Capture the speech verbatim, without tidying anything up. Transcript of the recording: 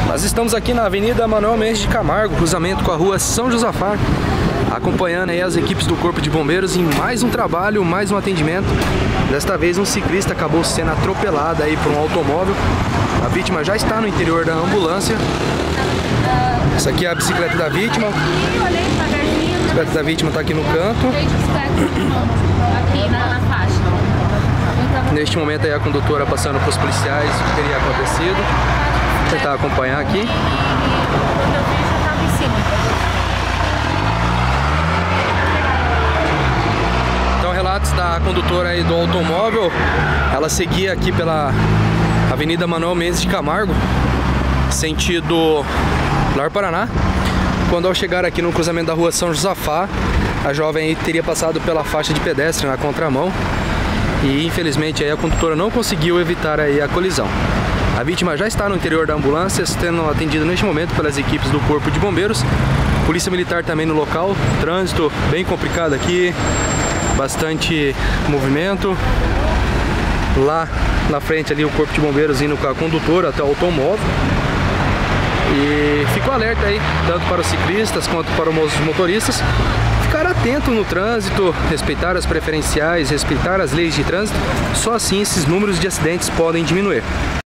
Nós estamos aqui na Avenida Manuel Mendes de Camargo, cruzamento com a rua São Josafá, acompanhando aí as equipes do Corpo de Bombeiros em mais um trabalho, mais um atendimento. Desta vez um ciclista acabou sendo atropelado aí por um automóvel. A vítima já está no interior da ambulância. Essa aqui é a bicicleta da vítima. A bicicleta da vítima está aqui no canto. Aqui na, na faixa. Neste momento aí a condutora passando para os policiais o que teria acontecido. Vou tentar acompanhar aqui. Quando eu vi, já estava em cima. Então, relatos da condutora aí do automóvel. Ela seguia aqui pela Avenida Manuel Mendes de Camargo, sentido Lar Paraná. Quando ao chegar aqui no cruzamento da rua São Josafá, a jovem aí teria passado pela faixa de pedestre na contramão. E infelizmente aí a condutora não conseguiu evitar aí a colisão. A vítima já está no interior da ambulância, sendo atendida neste momento pelas equipes do Corpo de Bombeiros. Polícia Militar também no local. Trânsito bem complicado aqui, bastante movimento. Lá na frente ali o Corpo de Bombeiros indo com a condutora até o automóvel. E fico alerta aí, tanto para os ciclistas quanto para os motoristas, ficar atento no trânsito, respeitar as preferenciais, respeitar as leis de trânsito. Só assim esses números de acidentes podem diminuir.